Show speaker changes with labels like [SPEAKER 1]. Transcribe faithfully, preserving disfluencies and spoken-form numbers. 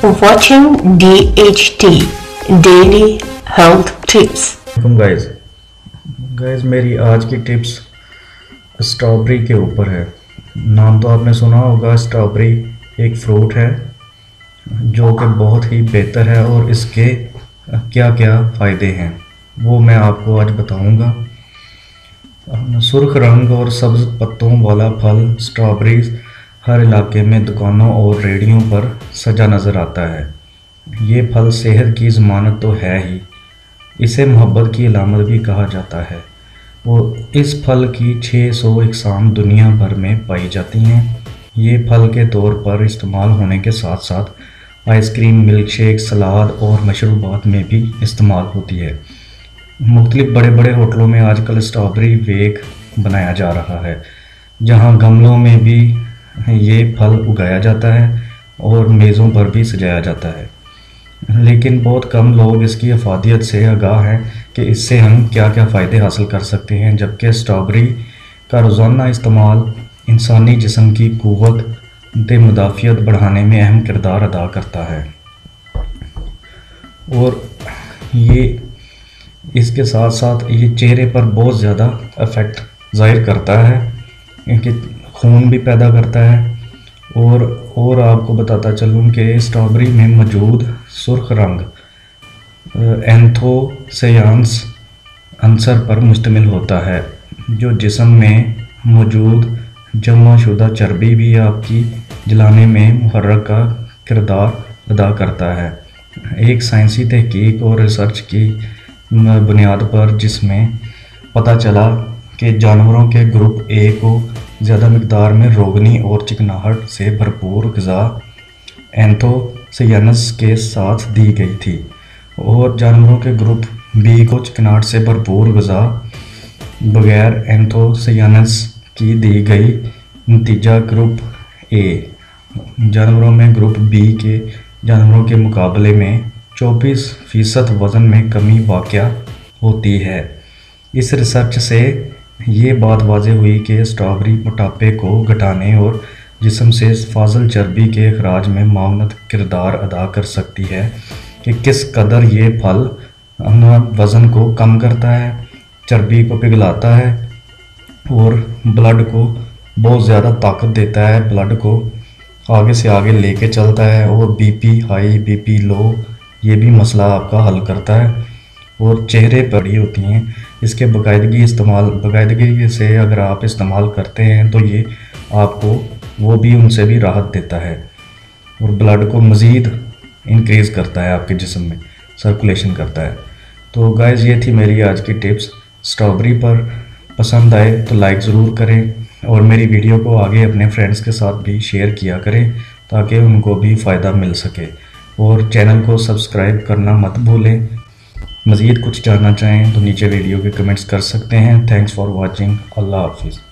[SPEAKER 1] watching D H T Daily Health Tips।
[SPEAKER 2] Guys guys मेरी आज की टिप्स स्ट्रॉबेरी के ऊपर है। नाम तो आपने सुना होगा, स्ट्रॉबेरी एक फ्रूट है जो कि बहुत ही बेहतर है और इसके क्या क्या फ़ायदे हैं वो मैं आपको आज बताऊंगा। सुर्ख रंग और सब्ज़ पत्तों वाला फल स्ट्रॉबेरी हर इलाके में दुकानों और रेहड़ियों पर सजा नज़र आता है। ये फल सेहत की ज़मानत तो है ही, इसे मोहब्बत की अलामत भी कहा जाता है। वो इस फल की छह सौ इकसाम दुनिया भर में पाई जाती हैं। ये फल के तौर पर इस्तेमाल होने के साथ साथ आइसक्रीम, मिल्क शेक, सलाद और मशरूबात में भी इस्तेमाल होती है। मुख्तलिफ बड़े बड़े होटलों में आजकल स्ट्रॉबेरी वेक बनाया जा रहा है, जहाँ गमलों में भी ये फल उगाया जाता है और मेज़ों पर भी सजाया जाता है। लेकिन बहुत कम लोग इसकी अफादियत से आगाह हैं कि इससे हम क्या क्या फ़ायदे हासिल कर सकते हैं, जबकि स्ट्रॉबेरी का रोज़ाना इस्तेमाल इंसानी जिस्म की क़ुव्वत मुदाफ़ियत बढ़ाने में अहम किरदार अदा करता है। और ये इसके साथ साथ ये चेहरे पर बहुत ज़्यादा इफ़ेक्ट ज़ाहिर करता है, क्योंकि खून भी पैदा करता है। और और आपको बताता चलूँ कि स्ट्रॉबेरी में मौजूद सुर्ख रंग एंथोसायानिन्स अंसर पर मुश्तमिल होता है, जो जिस्म में मौजूद जमा शुदा चर्बी भी आपकी जलाने में मुहर्रक का किरदार अदा करता है। एक साइंसी तहकीक और रिसर्च की बुनियाद पर जिसमें पता चला कि जानवरों के ग्रुप ए को ज़्यादा मिकदार में रोगनी और चिकनाहट से भरपूर ग़िज़ा एंथोसायानिन्स के साथ दी गई थी, और जानवरों के ग्रुप बी को चिकनाहट से भरपूर ग़िज़ा बगैर एंथोसायानिन्स की दी गई। नतीजा ग्रुप ए जानवरों में ग्रुप बी के जानवरों के मुकाबले में चौबीस फ़ीसद वज़न में कमी वाक़या होती है। इस रिसर्च से ये बात वाज़ेह हुई कि स्ट्रॉबेरी मोटापे को घटाने और जिस्म से फाजिल चर्बी के अखराज में मावनत किरदार अदा कर सकती है, कि किस कदर ये फल वज़न को कम करता है, चर्बी को पिघलाता है और ब्लड को बहुत ज़्यादा ताकत देता है, ब्लड को आगे से आगे लेके चलता है, और बीपी हाई, बीपी लो, ये भी मसला आपका हल करता है। और चेहरे पर ही होती हैं, इसके बाकायदगी इस्तेमाल बाकायदगी से अगर आप इस्तेमाल करते हैं तो ये आपको वो भी उनसे भी राहत देता है और ब्लड को मज़ीद इंक्रीज़ करता है, आपके जिस्म में सर्कुलेशन करता है। तो गाइज़ ये थी मेरी आज की टिप्स स्ट्रॉबेरी पर। पसंद आए तो लाइक ज़रूर करें और मेरी वीडियो को आगे अपने फ्रेंड्स के साथ भी शेयर किया करें ताकि उनको भी फ़ायदा मिल सके, और चैनल को सब्सक्राइब करना मत भूलें। मज़ीद कुछ जानना चाहें तो नीचे वीडियो के कमेंट्स कर सकते हैं। Thanks for watching. अल्लाह हाफिज़।